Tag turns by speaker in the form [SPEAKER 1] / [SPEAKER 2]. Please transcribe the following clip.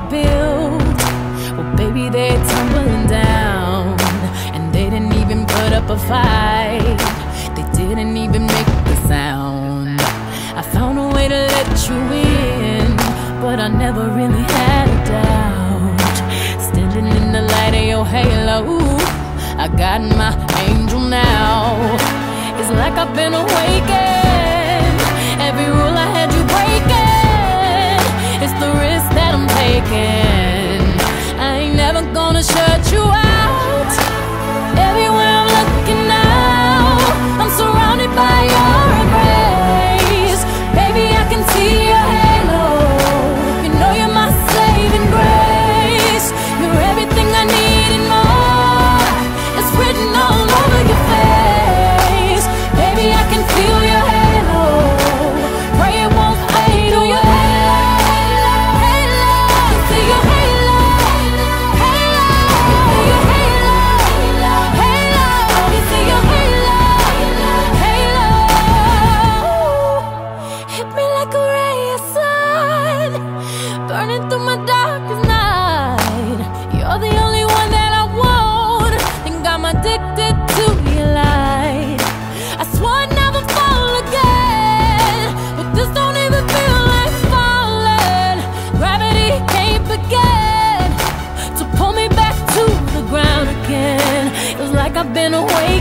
[SPEAKER 1] built, well baby they're tumbling down. And they didn't even put up a fight, they didn't even make a sound. I found a way to let you in, but I never really had a doubt. Standing in the light of your halo, I got my angel now. It's like I've been awakened, every rule I had you breaking. It's the risk that I'm taking, I ain't never gonna shut you out. Everywhere I'm looking now, I'm surrounded by your embrace. Baby, I can see your halo, you know you're my saving grace. You're everything I need and more, it's written all over your face. Baby, I can feel your halo, pray it won't fade away. Burning through my darkest night, you're the only one that I want. Think I'm addicted to your light. I swore I'd never fall again, but this don't even feel like falling. Gravity can't begin to pull me back to the ground again. It's like I've been away